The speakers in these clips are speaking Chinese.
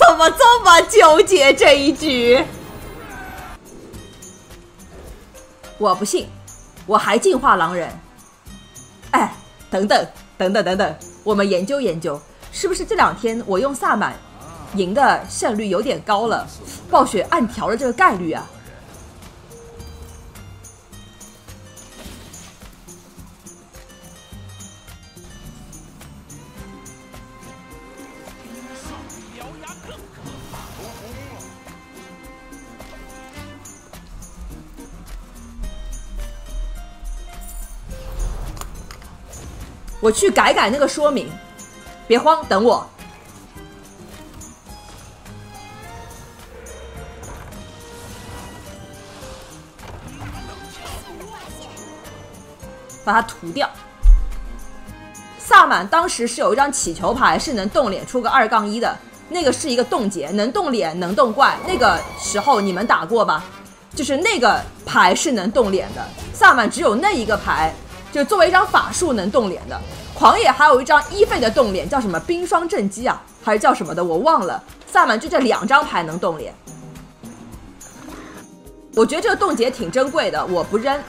怎么这么纠结这一局？我不信，我还进化狼人。哎，等等，我们研究研究，是不是这2天我用萨满赢的胜率有点高了？暴雪暗调了这个概率啊。我去改那个说明，别慌，等我。把它涂掉。萨满当时是有一张祈求牌，是能动脸出个2-1的，那个是一个冻结，能动脸能动怪。那个时候你们打过吧？就是那个牌是能动脸的，萨满只有那一个牌。就作为一张法术能动脸的，狂野还有一张1费的动脸，叫什么冰霜正击啊，还是叫什么的，我忘了。萨满就这2张牌能动脸，我觉得这个冻结挺珍贵的，我不扔。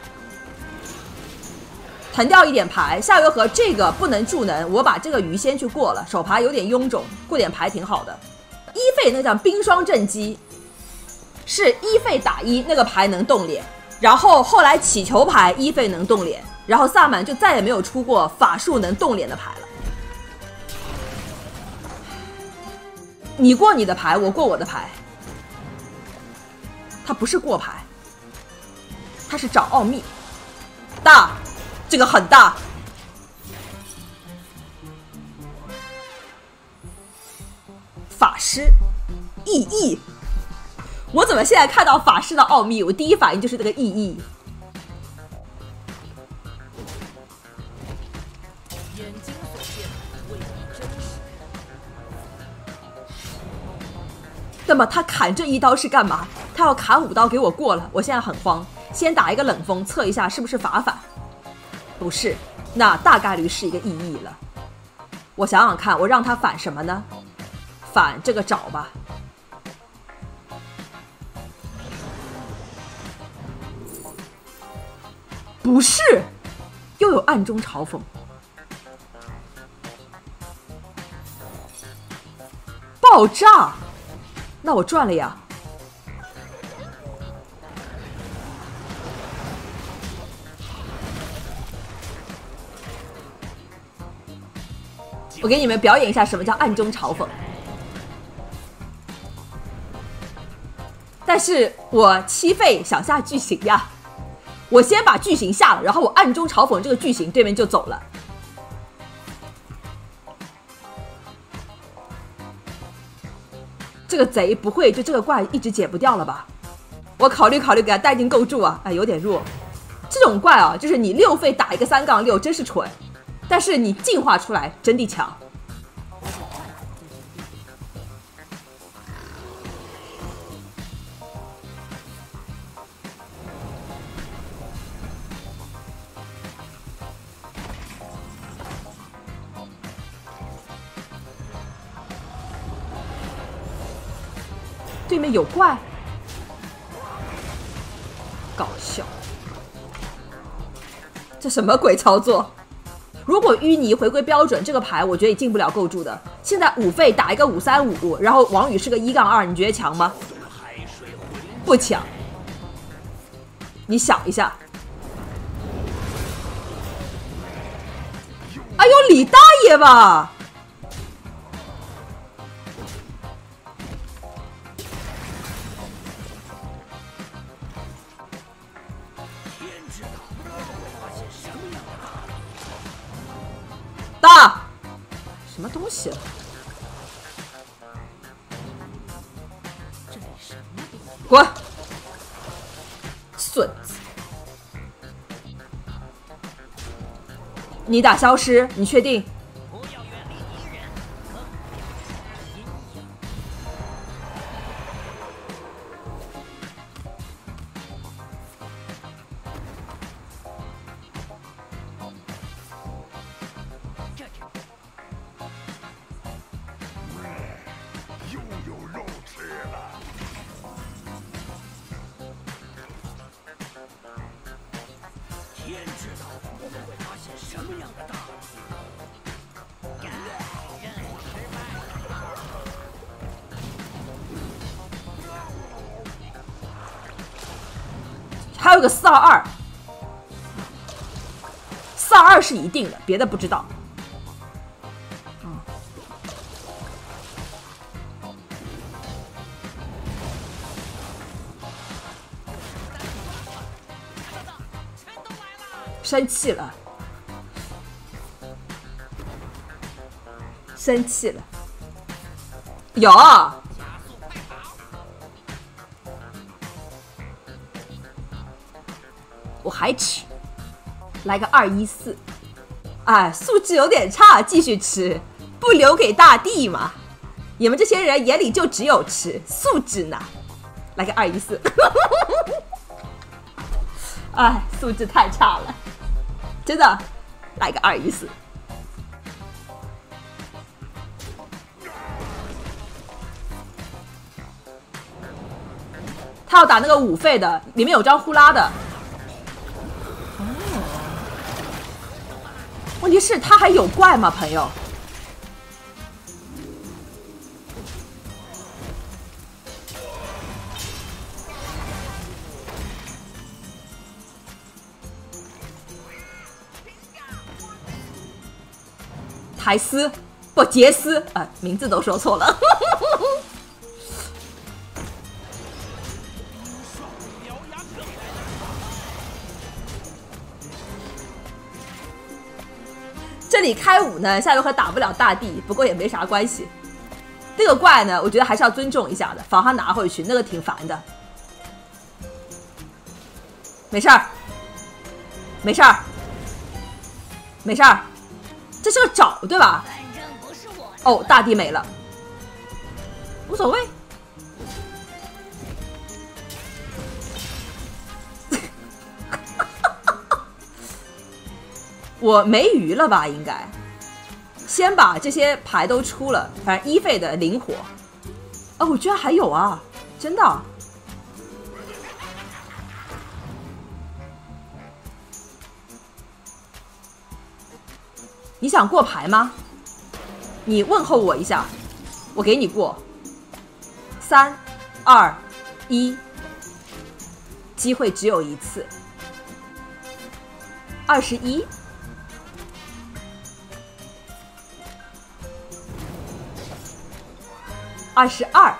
腾掉一点牌，下回合这个不能助能，我把这个鱼先去过了，手牌有点臃肿，过点牌挺好的。1费那个叫冰霜正击，是1费打1，那个牌能动脸，然后后来祈求牌1费能动脸。然后萨满就再也没有出过法术能动脸的牌了。你过你的牌，我过我的牌。它不是过牌，它是找奥秘。大，这个很大。法师，意义。我怎么现在看到法师的奥秘，我第一反应就是这个意义。那么他砍这1刀是干嘛？他要砍5刀给我过了，我现在很慌，先打一个冷风测一下是不是法反，不是，那大概率是一个意义了。我想想看，我让他反什么呢？反这个找吧。不是，又有暗中嘲讽。爆炸。那我赚了呀！我给你们表演一下什么叫暗中嘲讽。但是我7费想下巨型呀，我先把巨型下了，然后我暗中嘲讽这个巨型，对面就走了。这个贼不会就这个怪一直解不掉了吧？我考虑给他带进构筑啊，哎，有点弱。这种怪啊，就是你6费打一个3-6真是蠢，但是你进化出来真的强。对面有怪，搞笑，这什么鬼操作？如果淤泥回归标准，这个牌我觉得也进不了构筑的。现在5费打一个5-3-5，然后王宇是个1-2，你觉得强吗？不强。你想一下。哎呦，李大爷吧！大，什么东西？滚！孙子！你打消失，你确定？ 还有个422，422是一定的，别的不知道。生气了，生气了，有。我还吃，来个214，哎，素质有点差，继续吃，不留给大地嘛？你们这些人眼里就只有吃，素质呢？来个214，哎，素质太差了，真的，来个214。他要打那个5费的，里面有张呼啦的。问题是他还有怪吗，朋友？台斯不杰斯啊，名字都说错了。这里开5呢，下回合打不了大地，不过也没啥关系。这个怪呢，我觉得还是要尊重一下的，防他拿回去，那个挺烦的。没事儿，没事儿，没事儿，这是个找对吧？哦，大地没了，无所谓。我没鱼了吧？应该先把这些牌都出了，反正1费的灵活。哦，我居然还有啊！真的？你想过牌吗？你问候我一下，我给你过。3、2、1，机会只有一次。21。22，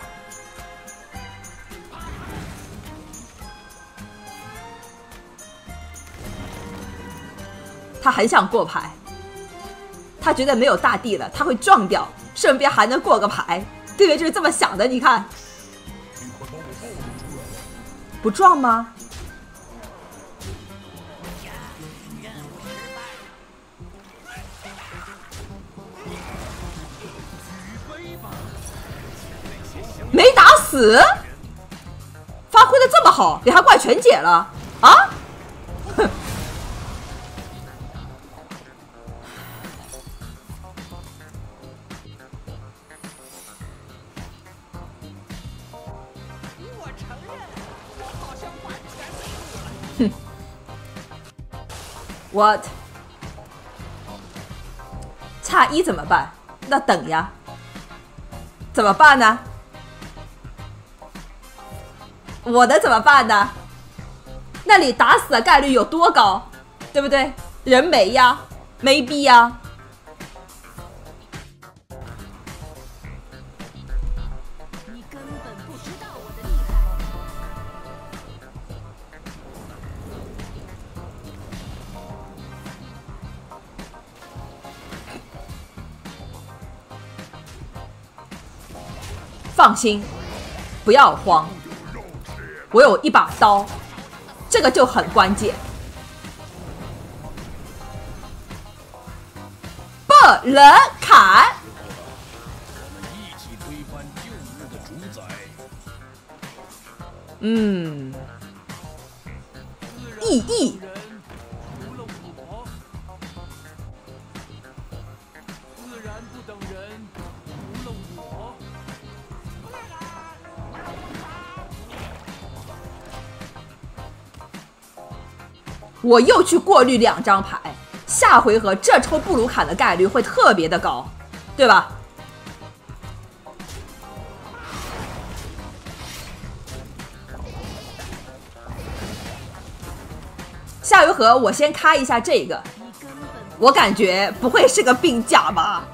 他很想过牌，他觉得没有大地了，他会撞掉，顺便还能过个牌。对面就是这么想的，你看，不撞吗？没打死，发挥的这么好，给他怪全解了啊！哼，哼 ，what？ 差1怎么办？那等呀，怎么办呢？我的怎么办呢？那里打死的概率有多高，对不对？人没呀，没逼呀。你根本不知道我的厉害。放心，不要慌。我有一把刀，这个就很关键，不能砍。意义。我又去过滤2张牌， 下回合这抽布鲁坎的概率会特别的高，对吧？下回合我先开一下这个，我感觉不会是个兵甲吧？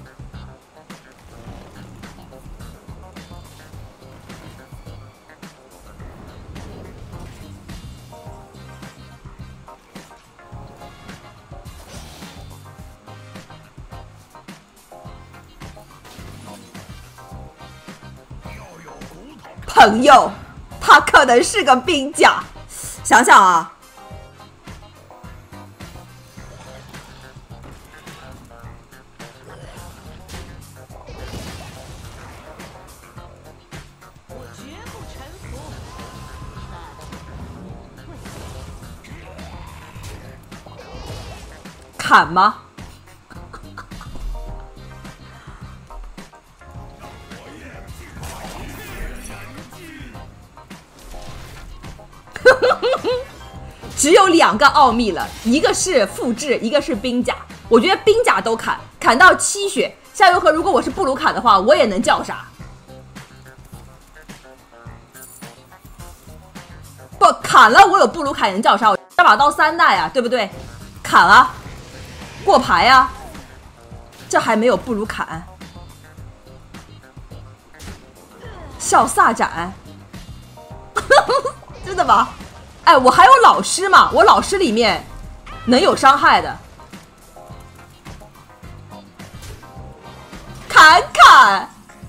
朋友，他可能是个兵甲，想想啊。砍吗？只有2个奥秘了，一个是复制，一个是兵甲。我觉得兵甲都砍到7血。下回合如果我是布鲁卡的话，我也能叫杀。不砍了，我有布鲁卡也能叫杀。我这把刀3代啊，对不对？砍啊，过牌啊，这还没有布鲁砍。笑飒斩，真的吗？哎，我还有老师嘛，我老师里面能有伤害的，砍。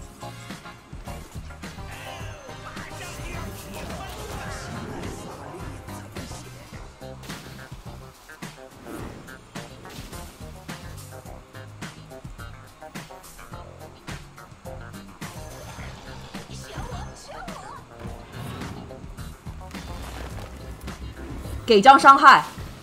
给张伤害，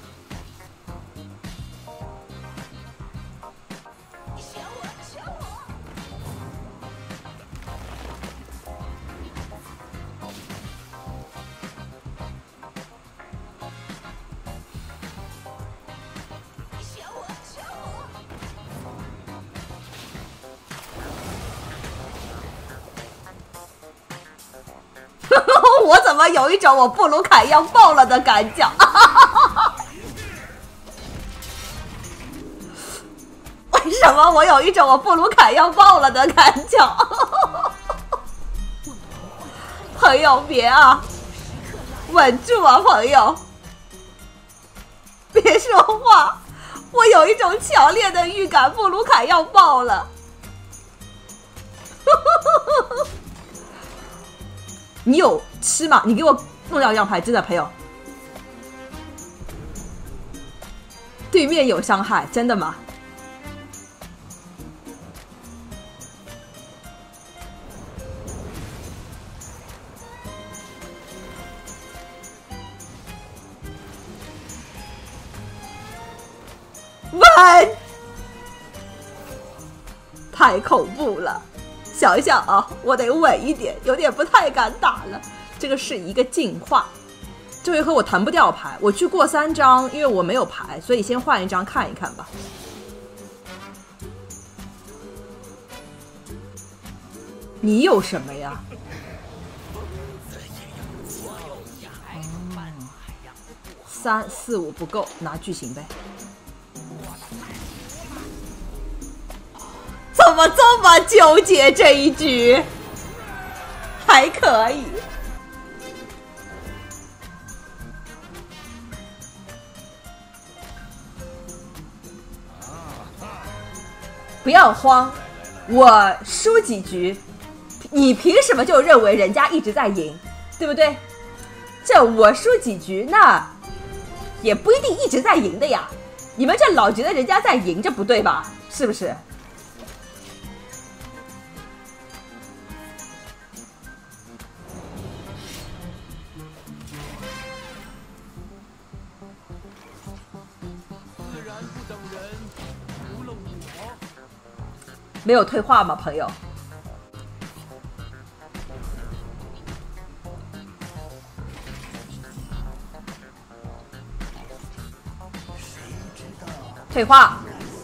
我怎么有一种我布鲁凯要爆了的感觉？为什么我有一种我布鲁凯要爆了的感觉？朋友别啊，稳住啊，朋友，别说话，我有一种强烈的预感，布鲁凯要爆了。你有吃吗？你给我弄掉一张牌，真的朋友。对面有伤害，真的吗？稳，太恐怖了。想一想啊，我得稳一点，有点不太敢打了。这个是一个进化，这回合我弹不掉牌，我去过3张，因为我没有牌，所以先换一张看一看吧。你有什么呀？3、4、5不够，拿巨型呗。怎么这么纠结这一局？还可以。不要慌，我输几局，你凭什么就认为人家一直在赢，对不对？这我输几局，那也不一定一直在赢的呀。你们这老觉得人家在赢，这不对吧？是不是？没有退化吗，朋友？ 退化。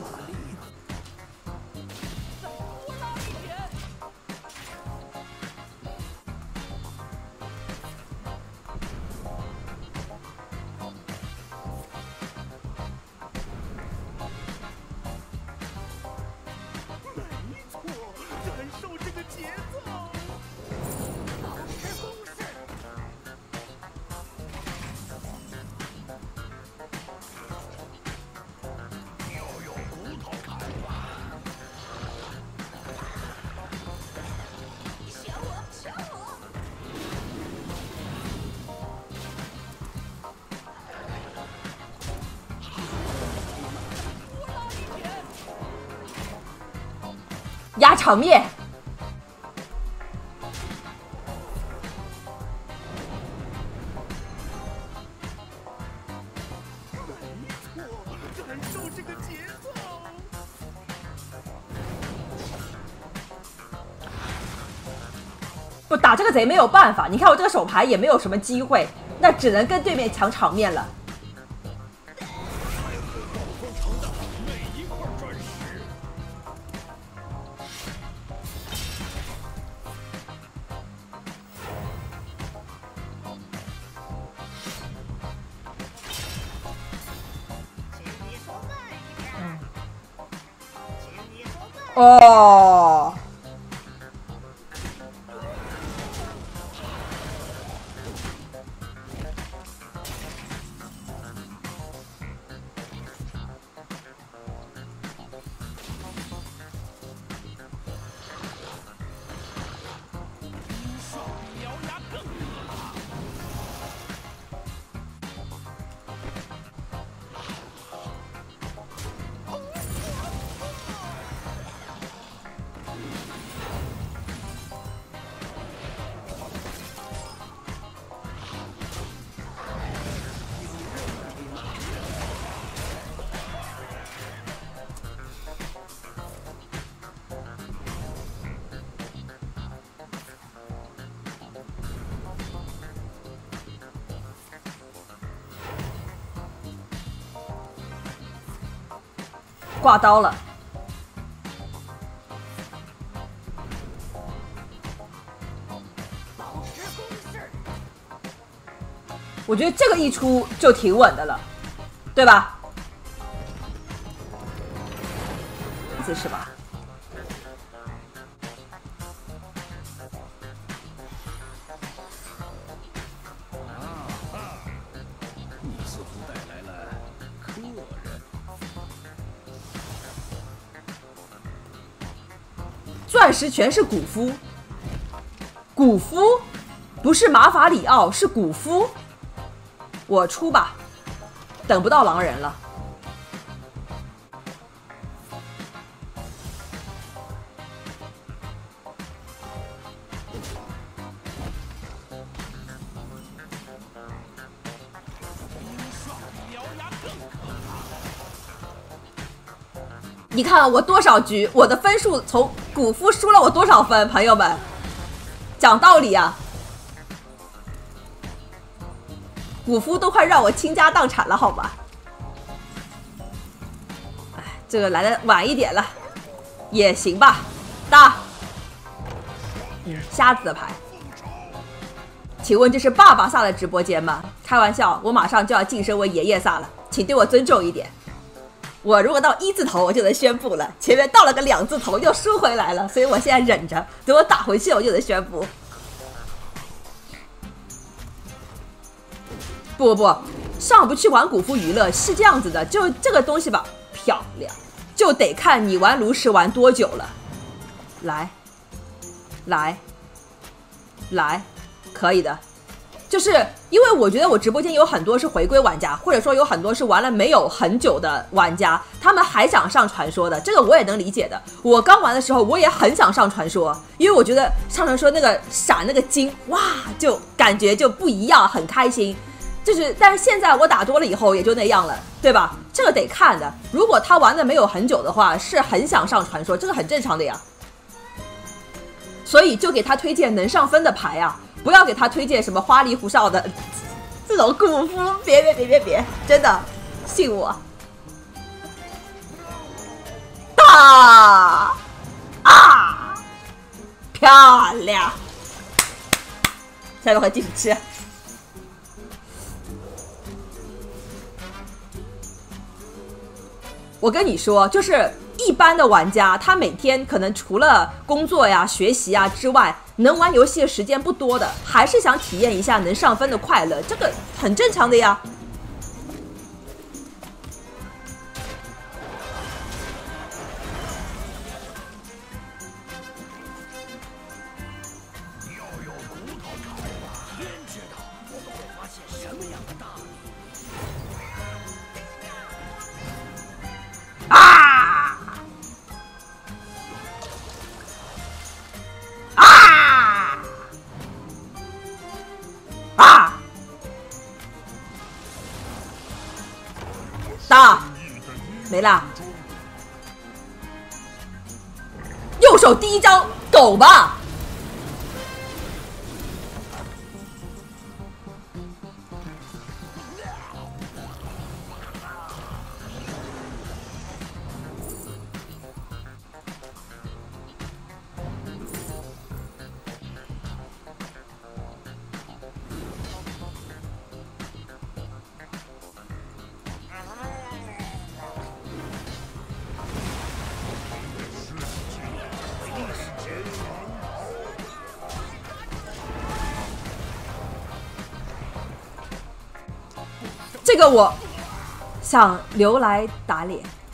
压场面， 感受这个节奏。 不打这个贼没有办法。你看我这个手牌也没有什么机会，那只能跟对面抢场面了。哦，挂刀了。我觉得这个一出就挺稳的了，对吧？是吧？ 你似乎带来了客人。 钻石全是古夫，古夫不是马法里奥，是古夫。我出吧，等不到狼人了。你看我多少局，我的分数从古夫输了我多少分，朋友们，讲道理啊。古夫都快让我倾家荡产了，好吧？哎，这个来的晚一点了，也行吧。大，瞎子的牌。请问这是爸爸萨的直播间吗？开玩笑，我马上就要晋升为爷爷萨了，请对我尊重一点。我如果到1字头，我就能宣布了。前面到了个2字头，又输回来了，所以我现在忍着，等我打回去，我就能宣布。不，上不去玩古夫娱乐是这样子的，就这个东西吧，漂亮，就得看你玩炉石玩多久了。来，可以的。就是因为我觉得我直播间有很多是回归玩家，或者说有很多是玩了没有很久的玩家，他们还想上传说的，这个我也能理解的。我刚玩的时候我也很想上传说，因为我觉得上传说那个闪那个金，哇，就感觉就不一样，很开心。就是，但是现在我打多了以后也就那样了，对吧？这个得看的。如果他玩的没有很久的话，是很想上传说，这个很正常的呀。所以就给他推荐能上分的牌啊，不要给他推荐什么花里胡哨的这种古夫，别，真的，信我。 啊啊！漂亮！下一回第17。我跟你说，就是一般的玩家，他每天可能除了工作呀、学习呀之外，能玩游戏的时间不多的，还是想体验一下能上分的快乐，这个很正常的呀。打，没啦。右手第一招，狗吧。这个我想留来打脸。